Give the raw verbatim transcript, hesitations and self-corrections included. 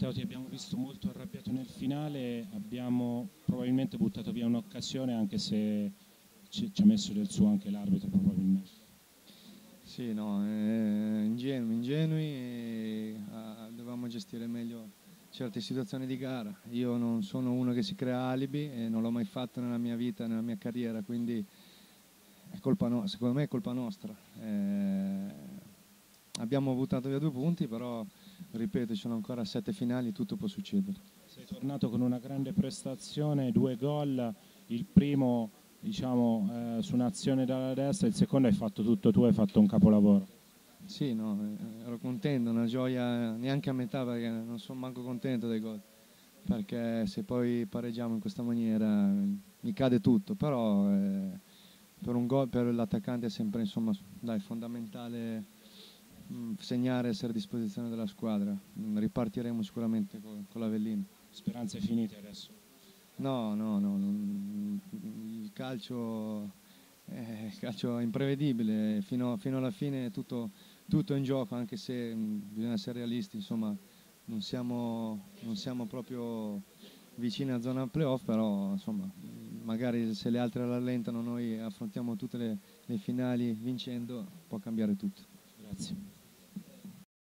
Matteo, ti abbiamo visto molto arrabbiato nel finale, abbiamo probabilmente buttato via un'occasione anche se ci, ci ha messo del suo anche l'arbitro probabilmente. Sì, no, eh, ingenui, ingenui, e, ah, dovevamo gestire meglio certe situazioni di gara. Io non sono uno che si crea alibi e non l'ho mai fatto nella mia vita, nella mia carriera, quindi è colpa no- secondo me è colpa nostra. Eh, abbiamo buttato via due punti, però ripeto, ci sono ancora sette finali, tutto può succedere. Sei tornato con una grande prestazione, due gol, il primo diciamo eh, su un'azione dalla destra, il secondo hai fatto tutto tu, hai fatto un capolavoro. Sì, no, eh, ero contento, una gioia neanche a metà perché non sono manco contento dei gol, perché se poi pareggiamo in questa maniera eh, mi cade tutto, però eh, per un gol per l'attaccante è sempre insomma, dai, fondamentale mh, segnare e essere a disposizione della squadra. Mm, ripartiremo sicuramente con, con l'Avellino. Speranze finite adesso. No, no, no, non- il calcio, eh, il calcio è imprevedibile, fino, fino alla fine è tutto, tutto è in gioco, anche se mh, bisogna essere realisti, insomma, non siamo, non siamo proprio vicini alla zona playoff, però insomma, magari se le altre rallentano noi affrontiamo tutte le, le finali vincendo, può cambiare tutto. Grazie.